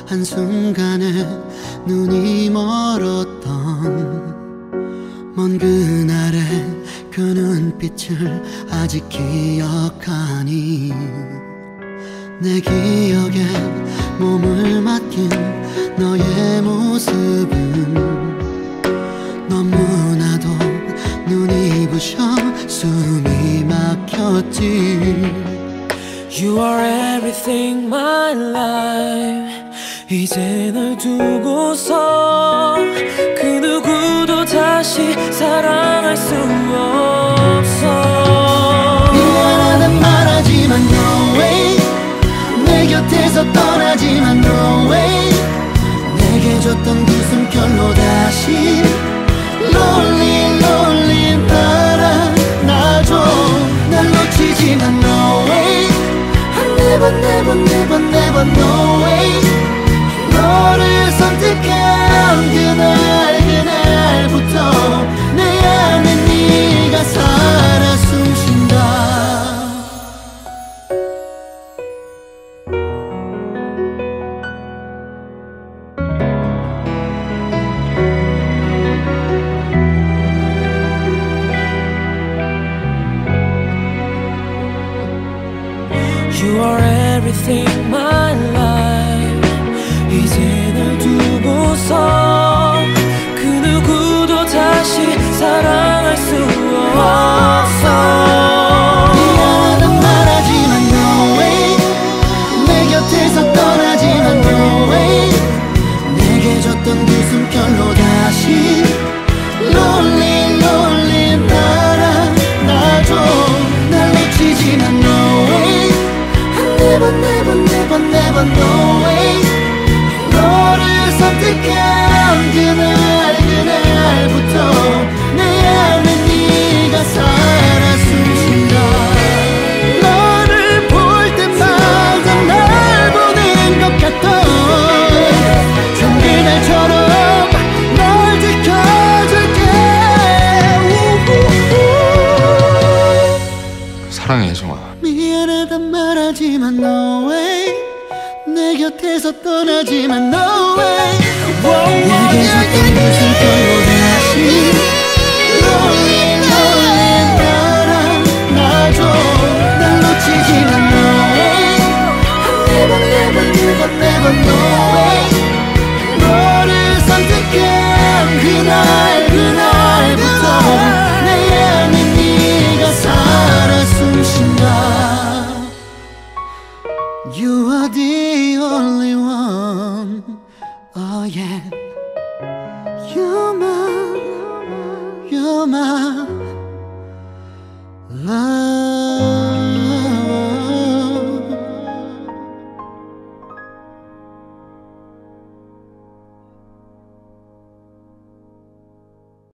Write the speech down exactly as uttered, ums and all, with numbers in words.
한순간에 눈이 멀었던 먼 그날의 그 눈빛을 아직 기억하니 내 기억에 몸을 맡긴 너의 모습은 너무나도 눈이 부셔 숨이 막혔지. You are everything my life. 이제 널 두고서 그 누구도 다시 사랑할 수 없어. 미안하단 말하지만 no way. 내 곁에서 떠나지만 no way. 내게 줬던 그 숨결로 다시 lonely lonely 날아나줘. 날 놓치지만 no way. Never never never never no way. 너를 선택한 그날 그날부터 내 안에 네가 살아 숨쉰다. You are everything my life. 이제 널 두고서 그 누구도 다시 사랑할 수 없어. 미안하단 말하지만 no way. 내 곁에서 떠나지만 no way. 내게 줬던 그 숨결로 다시 lonely lonely 날아나줘. 날 놓치지만 no way. Never never never never no way. 너를 선택한 그날 그날부터 내 안에 네가 살아 숨쉰다. 너를 볼 때마다 날 보는 것 같던 전 그날처럼 널 지켜줄게. 사랑해 혜정아. 미안하단 말하지만 no way. 내 곁에서 떠나지만 no way. 내게 줬던 그 숨결로 다시 lonely lonely 날아나줘. 날 놓치지만 no way. Never never never never no way. 너를 선택한 그날 그날부터 내 안에 네가 살아 숨쉰다. You are the only one. Oh yeah. You're my, you're my love.